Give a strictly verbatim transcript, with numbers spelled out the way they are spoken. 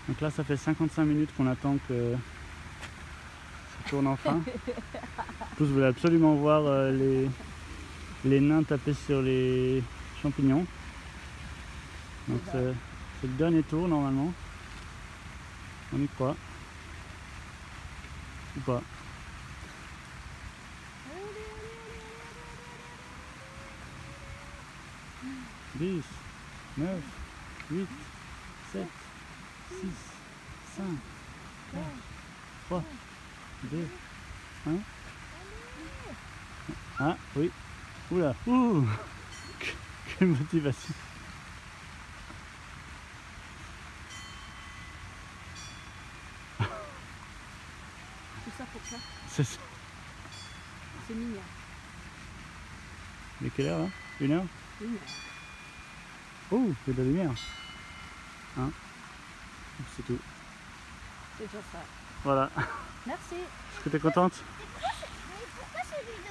Donc là, ça fait cinquante-cinq minutes qu'on attend que ça tourne enfin. En plus, je voulais absolument voir euh, les, les nains taper sur les champignons. Donc c'est le dernier tour normalement. On y croit. Ou pas. dix, neuf, huit, sept, six, cinq, quatre, trois, deux, un. Ah oui. Oula. Ouh. Quelle motivation. Tout ça pour ça. C'est ça. C'est mignon. Il est quelle heure là? Une heure? Une heure. Oh, il y a de la lumière. Hein? C'est tout. C'est déjà ça. Voilà. Merci. Est-ce que tu es contente?